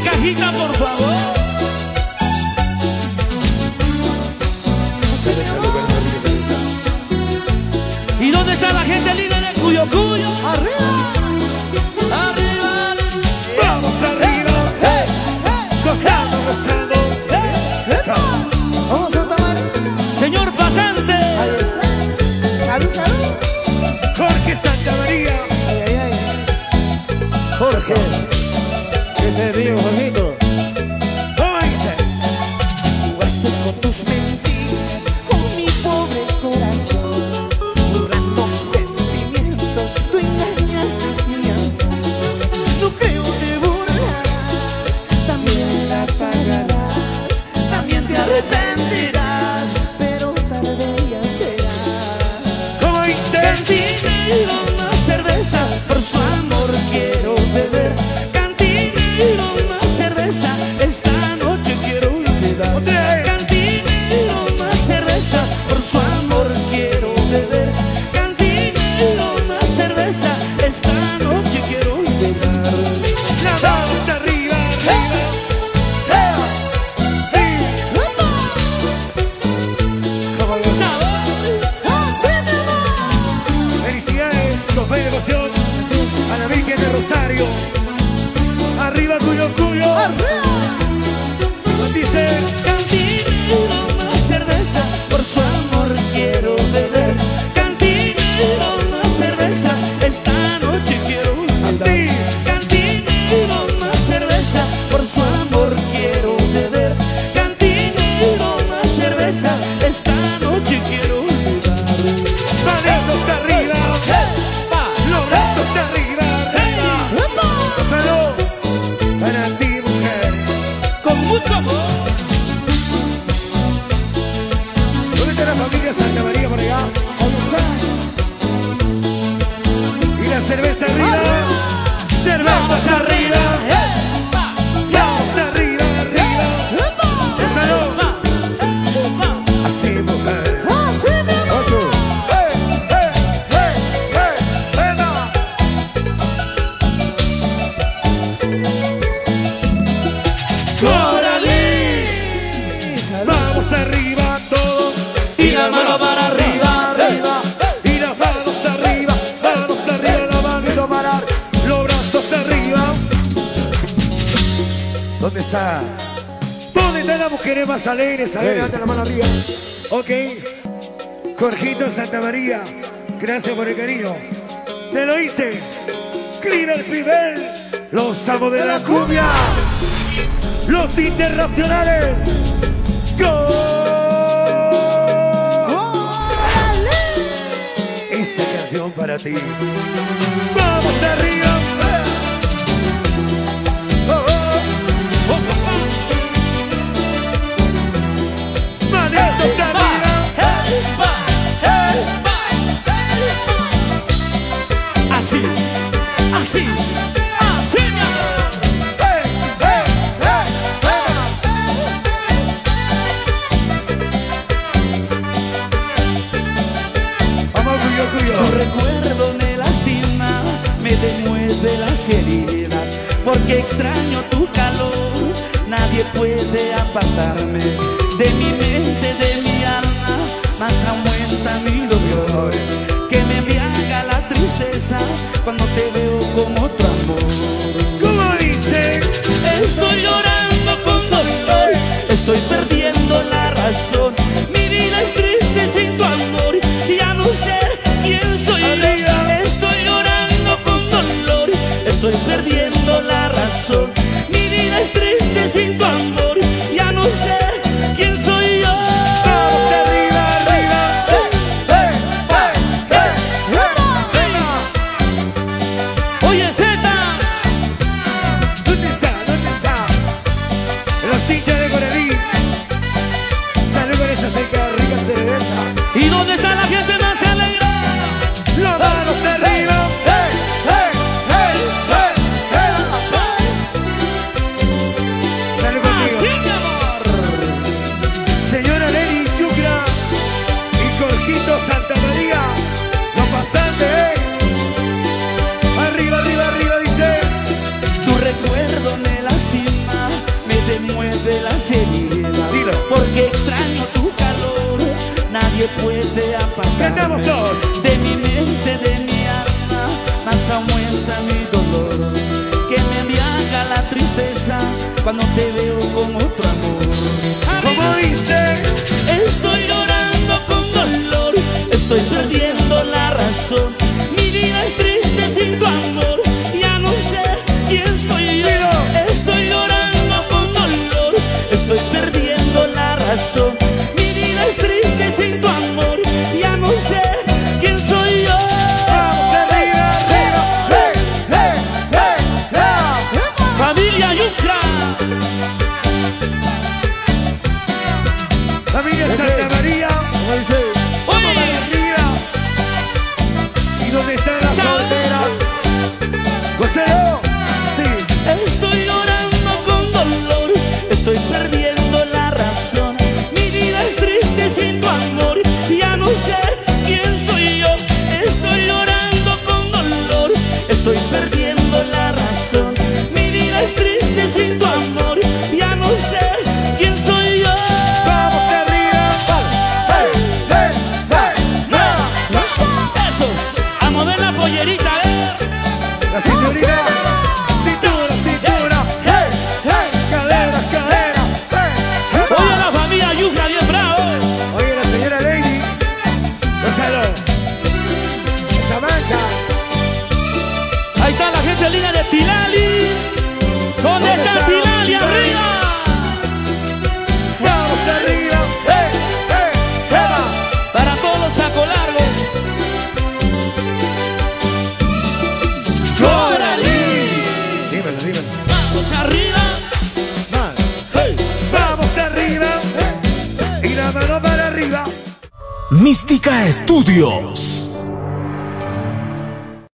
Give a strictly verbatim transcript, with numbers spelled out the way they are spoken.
cajita, por favor. ¿Y dónde está la gente linda de Cuyo Cuyo? ¡Arriba! ¡Arriba! Vamos arriba, ¡Hey! tocando, gozando. ¡Vamos, Santa María! Señor pasante. Ahí está. ¡Salud, salud! Jorge Santa María. ¡Ay, ay, ay! Jorge. ¿Qué se ríe, Jorgito? ¿Cómo dice? Jugaste con tus mentiras, con mi pobre corazón. Jugando sentimientos, tú engañaste mi amor. No creo te burlarás, también la pagarás, también te arrepentirás, pero tarde ya será. ¿Cómo dice? Cantinero, más cerveza, por su amor quiero beber. Cantinero, más cerveza, esta noche quiero olvidar. Otra vez. Cantinero, más cerveza, por su amor quiero beber. Cantinero, más cerveza, esta noche quiero olvidar. La mano está arriba, arriba. Sí. ¿Cómo dice? Sabor. Felicidades, Sofía de Devoción, a la Virgen de Rosario. Arriba, Cuyo Cuyo. Dice, Cantinero, más cerveza, por su amor quiero beber. Cantinero, más cerveza, esta noche quiero olvidar. sí. Cantinero, más cerveza, por su amor quiero beber. Cantinero, más cerveza, esta noche quiero olvidar. Manito está arriba. Loreto está arriba, arriba. Salud para ti, mujer. Con mucho amor. ¿Dónde está la familia Santa María por allá? Y la cerveza arriba. Cerveza arriba. Vamos arriba, arriba. Salud. Así, mujer. Ocho. ¡Hey, hey, hey, hey! ¡Venga! Coralí. Vamos arriba todos. Y la mano para arriba, arriba. Y las manos arriba, manos arriba, la mano y no parar, los brazos arriba. ¿Dónde está? ¿Dónde están las mujeres más alegres? A ver, levanta la mano arriba. Ok. Jorgito Santa María, gracias por el cariño. Te lo hice. Cliver Fidel, los amos de la cumbia, los internacionales. ¡Gol! Esta canción para ti. ¡Vamos de arriba! Oh, oh, oh, oh. Manito de arriba. Así, así, así, mi amor. ¡Hey, hey, hey, hey! Vamos, Cuyo, Cuyo. Tu recuerdo me lastima, me demueve las heridas, porque extraño tu calor, nadie puede apartarme de mi mente, de mi alma, más aumenta mi dolor, que me embriaga la tristeza cuando te veo con otro amor. ¿Cómo dice? Estoy llorando con dolor, estoy perdiendo la razón, mi vida es triste sin tu amor, ya no sé quién soy yo. Estoy llorando con dolor, estoy perdiendo la razón, mi vida es triste sin tu amor, ya no sé quién soy yo. Vamos de arriba, arriba. Hey, hey, hey, hey, hey, hey. Oye, Zeta, ¿Dónde está? ¿Dónde está? Los hinchas de Coralí. Salud con esa seca rica cerveza. ¿y dónde está la gente más alegre? Las manos de arriba. Hey, hey, hey, hey, hey. Salud puede apagar. Cantamos todos. De mi mente, de mi alma, más aumenta mi dolor, que me embriaga la tristeza cuando te veo con otro amor. Como dice, estoy llorando con dolor, estoy perdiendo la razón. Mi vida es triste sin tu amor, ya no sé quién soy yo. Estoy llorando con dolor, estoy perdiendo la razón. Mi vida es triste sin tu amor, ya no sé quién soy yo. vamos arriba, arriba, hey, hey, hey, hey. Familia Yucra, Familia Santa María, vamos para arriba. ¿Y dónde están las solteras? José, sí. estoy llorando con dolor, estoy perdiendo la razón. Mi vida es triste sin tu amor, ya no sé quién soy yo. Estoy llorando con dolor, estoy perdiendo la razón. Mi vida es triste sin tu amor, ya no sé quién soy yo. Vamos de arriba, hey, hey, hey, hey. Eso, a mover la pollerita, eh. La cinturita, cintura, cintura, hey, hey, cadera, cadera, hey, hey. Oye la familia Yucra, bien bravo. Oye, la señora Lady, Gonzalo, esa mancha, Ahí está la gente linda de Tilali. ¿Dónde ¿Dónde está está Tilali? Tilali? Arriba. vamos de arriba, hey, hey, hey. Para todos los sacolargos. ¡Coralí! Dímelo, dímelo. Vamos arriba. Hey. Vamos de arriba, y la mano para arriba. Mística Estudios.